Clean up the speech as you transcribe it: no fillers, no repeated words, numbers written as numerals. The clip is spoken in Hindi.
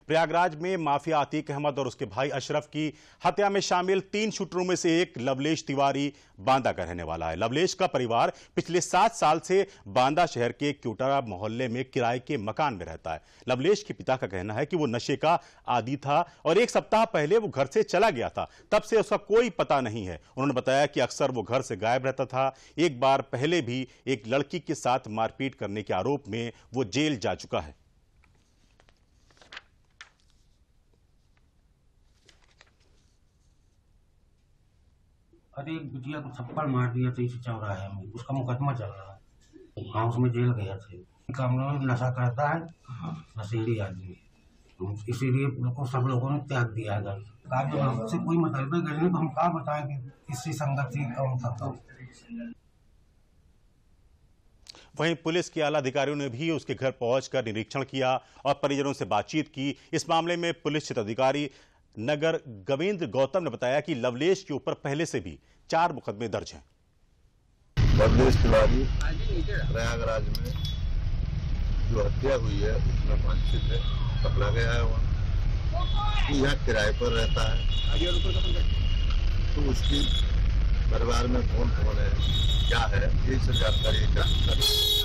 प्रयागराज में माफिया अतीक अहमद और उसके भाई अशरफ की हत्या में शामिल 3 शूटरों में से एक लवलेश तिवारी बांदा का रहने वाला है। लवलेश का परिवार पिछले 7 साल से बांदा शहर के क्यूटा मोहल्ले में किराए के मकान में रहता है। लवलेश के पिता का कहना है कि वो नशे का आदी था और 1 सप्ताह पहले वो घर से चला गया था, तब से उसका कोई पता नहीं है। उन्होंने बताया कि अक्सर वो घर से गायब रहता था। एक बार पहले भी एक लड़की के साथ मारपीट करने के आरोप में वो जेल जा चुका है। अरे बिटिया को थप्पड़ मार दिया था इसी चौराहे में, उसका मुकदमा चल रहा है। हाँ, उसमें जेल गया थे। काम नशा करता है, नशेड़ी आदमी, इसीलिए उनको सब लोगों ने त्याग दिया घर। हमसे कोई मतलब नहीं, तो हम क्या बताएं कि किससे संगत थी, कौन था। वहीं पुलिस के आला अधिकारियों ने भी उसके घर पहुंचकर निरीक्षण किया और परिजनों से बातचीत की। इस मामले में पुलिस क्षेत्राधिकारी नगर गवेंद्र गौतम ने बताया कि लवलेश के ऊपर पहले से भी 4 मुकदमे दर्ज हैं। लवलेश तिवारी प्रयागराज में जो हत्या हुई है उसमें वांछित है, पकड़ा गया है। वहाँ यहाँ किराए पर रहता है, तो उसकी परिवार में कौन कौन है, क्या है, ये सब जानकारी